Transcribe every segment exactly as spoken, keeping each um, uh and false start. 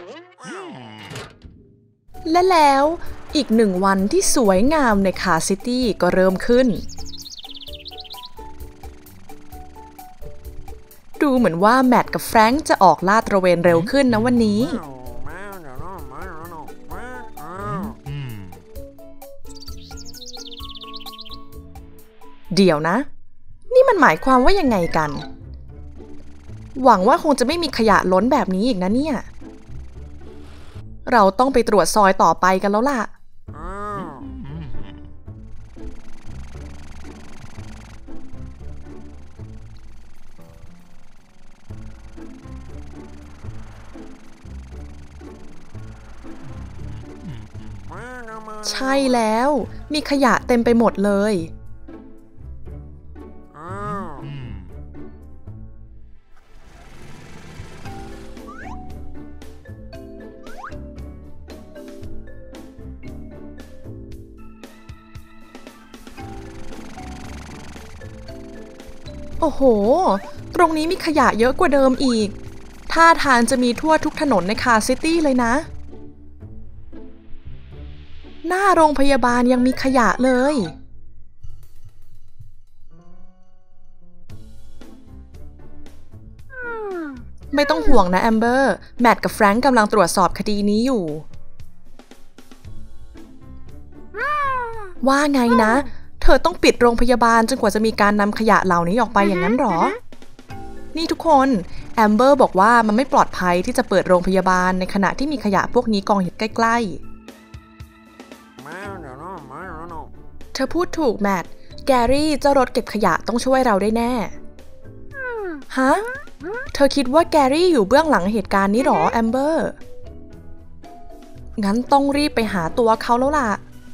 และแล้วอีกหนึ่งวันที่สวยงามในคาซิตี้ก็เริ่มขึ้นดูเหมือนว่าแมทกับแฟรงค์จะออกลาดตระเวนเร็วขึ้นนะวันนี้เดี๋ยวนะนี่มันหมายความว่ายังไงกันหวังว่าคงจะไม่มีขยะล้นแบบนี้อีกนะเนี่ยเราต้องไปตรวจซอยต่อไปกันแล้วล่ะใช่แล้วมีขยะเต็มไปหมดเลยโอ้โหตรงนี้มีขยะเยอะกว่าเดิมอีกท่าทางจะมีทั่วทุกถนนในคาซิตี้เลยนะหน้าโรงพยาบาลยังมีขยะเลยไม่ต้องห่วงนะแอมเบอร์แมทกับแฟรงค์กำลังตรวจสอบคดีนี้อยู่ว่าไงนะเธอต้องปิดโรงพยาบาลจนกว่าจะมีการนำขยะเหล่านี้ออกไปอย่างนั้นหรอนี่ทุกคนแอมเบอร์บอกว่ามันไม่ปลอดภัยที่จะเปิดโรงพยาบาลในขณะที่มีขยะพวกนี้กองอยู่ใกล้ๆเธอพูดถูกแมทแกรี่เจ้ารถเก็บขยะต้องช่วยเราได้แน่ฮะเธอคิดว่าแกรี่อยู่เบื้องหลังเหตุการณ์นี้หรอแอมเบอร์งั้นต้องรีบไปหาตัวเขาแล้วล่ะ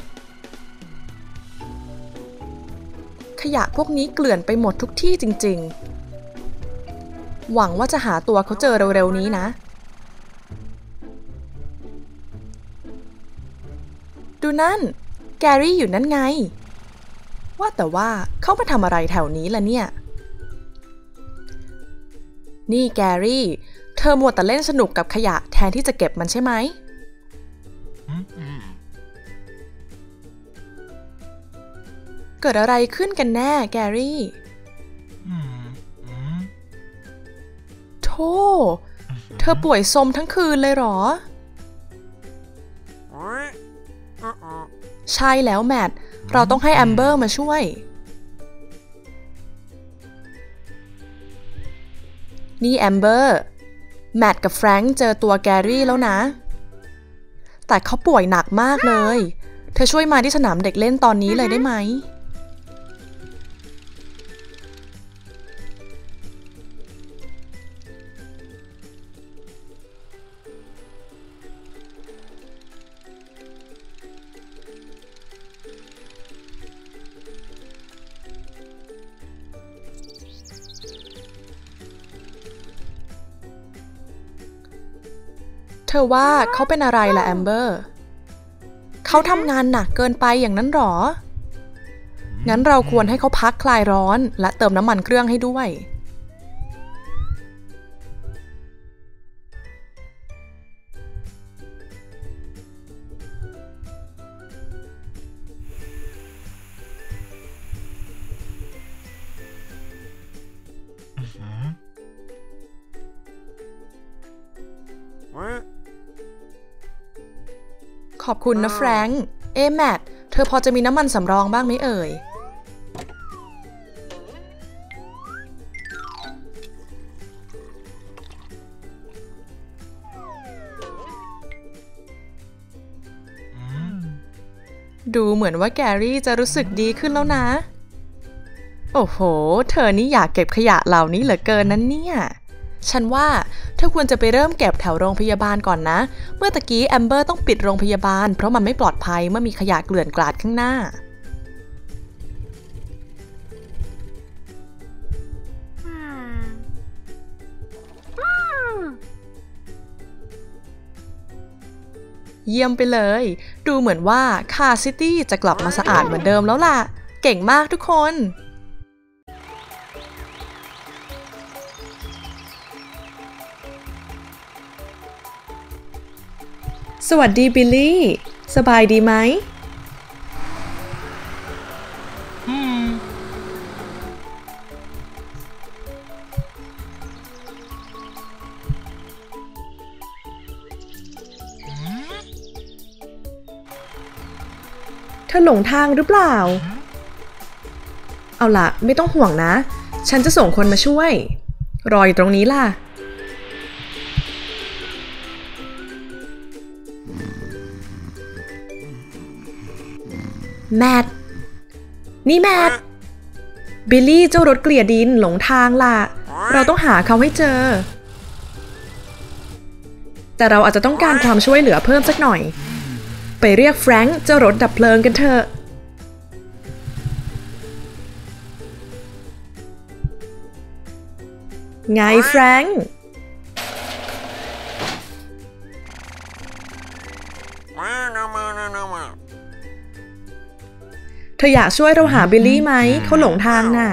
ขยะพวกนี้เกลื่อนไปหมดทุกที่จริงๆหวังว่าจะหาตัวเขาเจอเร็วๆนี้นะดูนั่นแกรี่อยู่นั่นไงว่าแต่ว่าเขามาทำอะไรแถวนี้ล่ะเนี่ยนี่แกรี่เธอมัวแต่เล่นสนุกกับขยะแทนที่จะเก็บมันใช่ไหมเกิดอะไรขึ้นกันแน่แกรี่โธ่เธอป่วยซมทั้งคืนเลยเหรอใช่แล้วแมทเราต้องให้แอมเบอร์มาช่วยนี่แอมเบอร์แมทกับแฟรงค์เจอตัวแกรี่แล้วนะแต่เขาป่วยหนักมากเลยเธอช่วยมาที่สนามเด็กเล่นตอนนี้เลยได้ไหมเธอว่าเขาเป็นอะไรล่ะแอมเบอร์เขาทำงานหนักเกินไปอย่างนั้นหรองั้นเราควรให้เขาพักคลายร้อนและเติมน้ำมันเครื่องให้ด้วยขอบคุณนะแฟรงค์เอแมทเธอพอจะมีน้ำมันสำรองบ้างไหมเอ่ยดูเหมือนว่าแกรี่จะรู้สึกดีขึ้นแล้วนะโอ้โหเธอนี่อยากเก็บขยะเหล่านี้เหลือเกินนั้นเนี่ยฉันว่าเธอควรจะไปเริ่มเก็บแถวโรงพยาบาลก่อนนะเมื่อตะกี้แอมเบอร์ต้องปิดโรงพยาบาลเพราะมันไม่ปลอดภัยเมื่อมีขยะเกลื่อนกลาดข้างหน้าเยี่ยมไปเลยดูเหมือนว่าคาซิตี้จะกลับมาสะอาดเหมือนเดิมแล้วล่ะเก่งมากทุกคนสวัสดีบิลลี่สบายดีไหมเธอหลงทางหรือเปล่าเอาล่ะไม่ต้องห่วงนะฉันจะส่งคนมาช่วยรออยู่ตรงนี้ล่ะแมทนี่แมทบิลลี่เจ้ารถเกลี่ยดินหลงทางล่ะเราต้องหาเขาให้เจอแต่เราอาจจะต้องการความช่วยเหลือเพิ่มสักหน่อยไปเรียกแฟรงค์เจ้ารถดับเพลิงกันเถอะไงแฟรงค์เธออยากช่วยเราหาบิลลี่ไหมเขาหลงทางน่ะ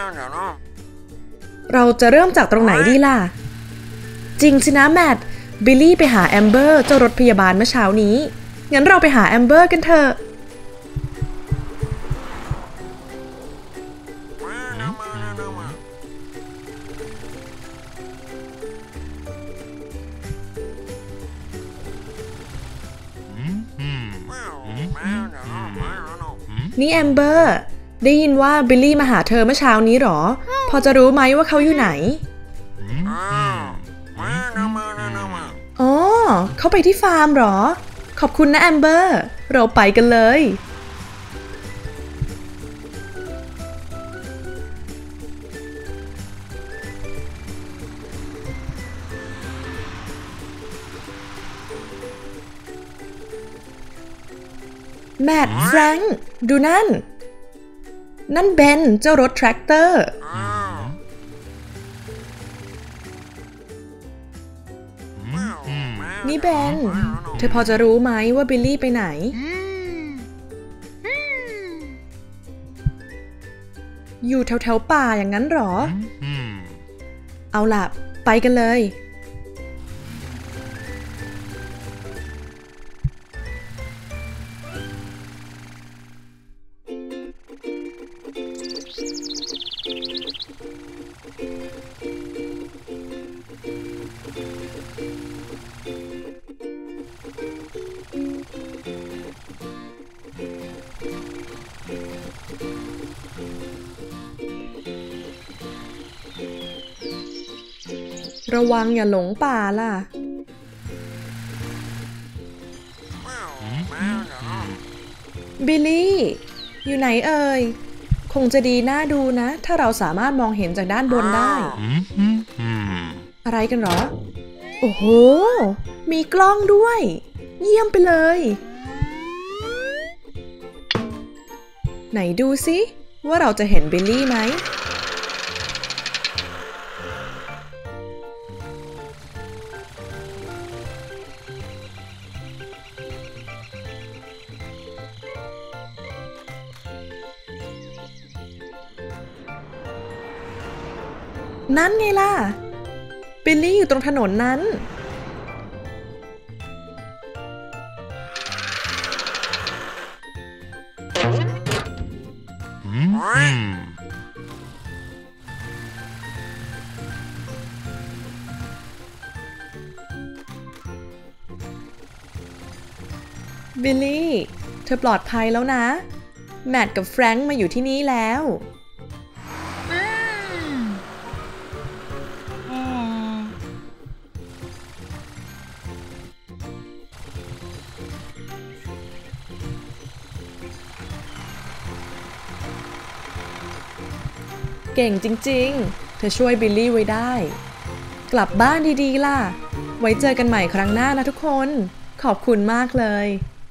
เราจะเริ่มจากตรงไหนดีล่ะจริงสินะแมทบิลลี่ไปหาแอมเบอร์เจ้ารถพยาบาลเมื่อเช้านี้งั้นเราไปหาแอมเบอร์กันเถอะนี่แอมเบอร์ได้ยินว่าบิลลี่มาหาเธอเมื่อเช้านี้หรอพอจะรู้ไหมว่าเขาอยู่ไหนอ๋อเขาไปที่ฟาร์มหรอขอบคุณนะแอมเบอร์เราไปกันเลยแมทแฟรงค์ดูนั่นนั่นเบนเจ้ารถแทรกเตอร์นี่เบนเธอพอจะรู้ไหมว่าบิลลี่ไปไหนอยู่แถวๆป่าอย่างนั้นหรอเอาล่ะไปกันเลยระวังอย่าหลงป่าล่ะบิลลี่อยู่ไหนเอ่ยคงจะดีน่าดูนะถ้าเราสามารถมองเห็นจากด้านบนได้อะไรกันหรอโอ้โหมีกล้องด้วยเยี่ยมไปเลยไหนดูสิว่าเราจะเห็นบิลลี่ไหมนั่นไงล่ะบิลลี่อยู่ตรงถนนนั้นบิลลี่เธอปลอดภัยแล้วนะแมทกับแฟรงค์มาอยู่ที่นี่แล้วเก่งจริงๆเธอช่วยบิลลี่ไว้ได้กลับบ้านดีๆล่ะไว้เจอกันใหม่ครั้งหน้านะทุกคนขอบคุณมากเลย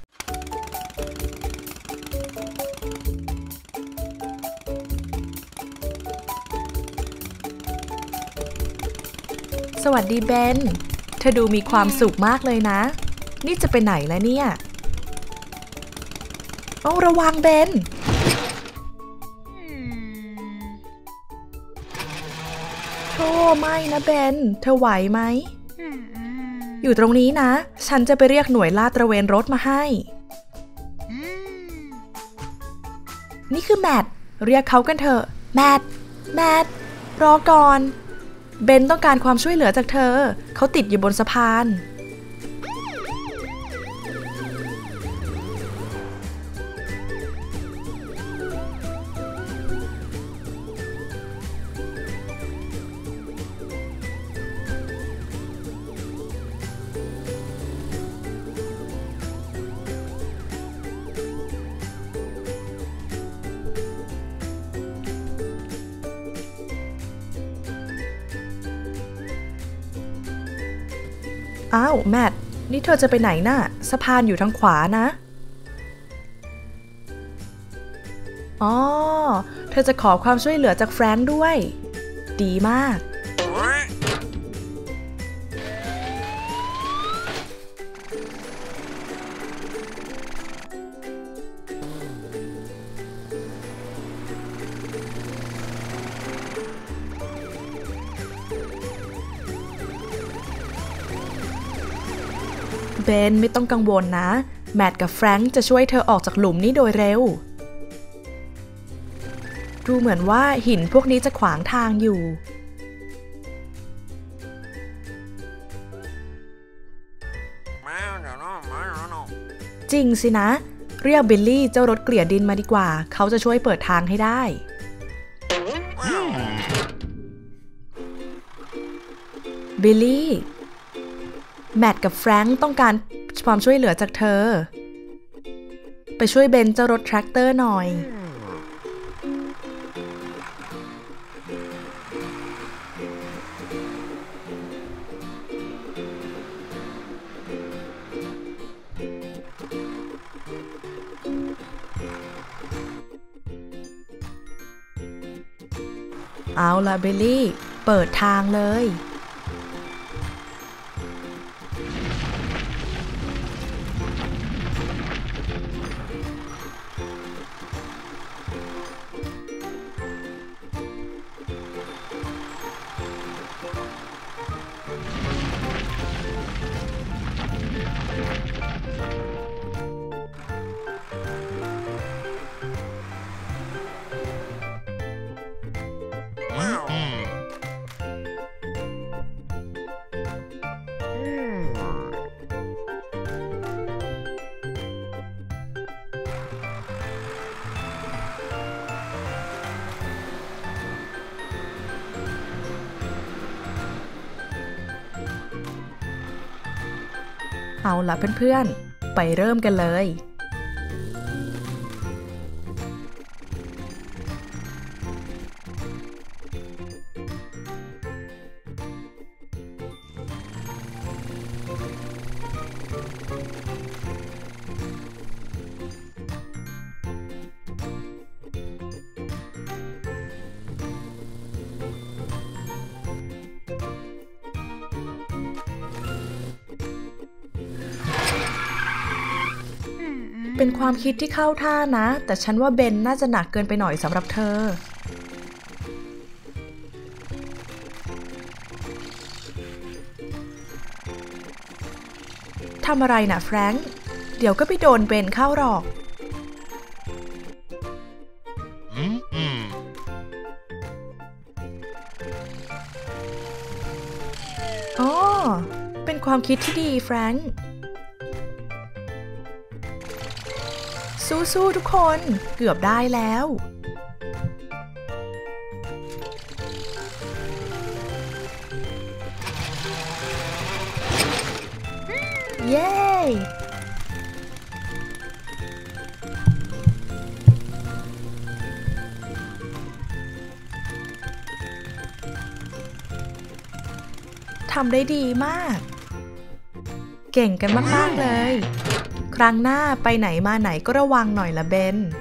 สวัสดีเบนเธอดูมีความสุขมากเลยนะนี่จะไปไหนแล้วเนี่ยโอ้ระวังเบนโธ่ไม่นะเบนเธอไหวไหมอยู่ตรงนี้นะฉันจะไปเรียกหน่วยลาดตระเวนรถมาให้นี่คือแมทเรียกเขากันเถอะแมทแมทรอก่อนเบนต้องการความช่วยเหลือจากเธอเขาติดอยู่บนสะพานอ้าวแมทนี่เธอจะไปไหนน่ะสะพานอยู่ทางขวานะอ๋อเธอจะขอความช่วยเหลือจากแฟรงค์ด้วยดีมากเบนไม่ต้องกังวลนะแมทกับแฟรงค์จะช่วยเธอออกจากหลุมนี้โดยเร็วดูเหมือนว่าหินพวกนี้จะขวางทางอยู่จริงสินะเรียกบิลลี่เจ้ารถเกลี่ยดินมาดีกว่าเขาจะช่วยเปิดทางให้ได้บิลลี่แมทกับแฟรงค์ต้องการความช่วยเหลือจากเธอไปช่วยเบนเจ้ารถแทรกเตอร์หน่อยเอาล่ะบิลลี่เปิดทางเลยเอาล่ะเพื่อนๆไปเริ่มกันเลย เป็นความคิดที่เข้าท่านะแต่ฉันว่าเบนน่าจะหนักเกินไปหน่อยสำหรับเธอทำอะไรนะแฟรงค์เดี๋ยวก็ไปโดนเบนเข้าหรอกอ๋อเป็นความคิดที่ดีแฟรงค์สู้ๆทุกคนเกือบได้แล้วเย้ทำได้ดีมากเก่งกันมากๆเลยครั้งหน้าไปไหนมาไหนก็ระวังหน่อยละเบน